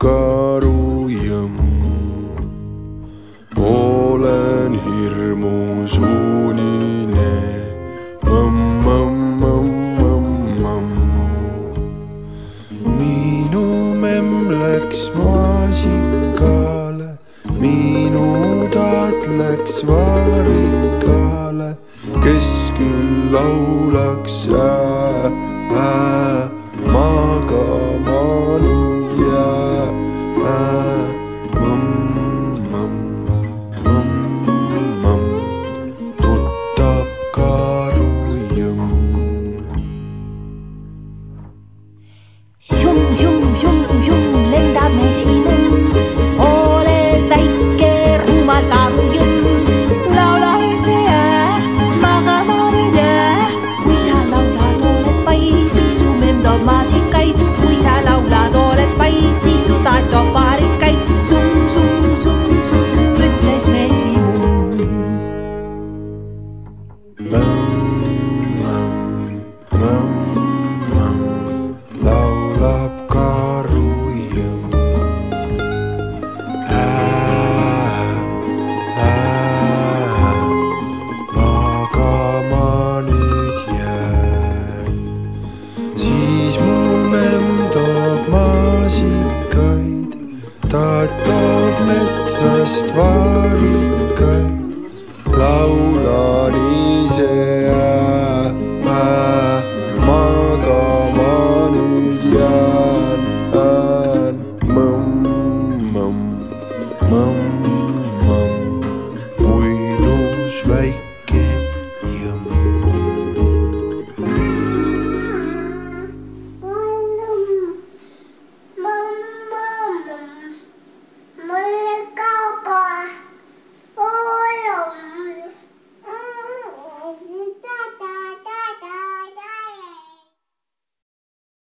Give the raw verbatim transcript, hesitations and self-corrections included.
karujõmm. Olen hirmus unine, mõmm, mõmm, mõmm, mõmm. Minu memm läks maasikale, minu taat läks varikale, kes küll laulaks ää, ää, magama nüüd jää, ää, mõmm, mõmm, mõmm, mõmm, tutab karujõmm. Šum, šum, šum, šum, lendab mesinum, oled väike rumal karujõmm. Laula ees jää, magama nüüd jää, kui sa laulad, oled pais, siis su memm toob maasikaid. Kui sa laulad, oled pais, siis su taat toob varikaid. Sum, sum, sum, sum, ütles mesinum. Mõmm, mõmm, mõmm, laulab karujõmm. Ää, ää, magama nüüd jään. Siis mu memm toob maasikaid, taat toob metsast varikaid. Laulan ise ää, ää, magama nüüd jään, ään, mõmm, mõmm, mõmm, mõmm, uinus väike.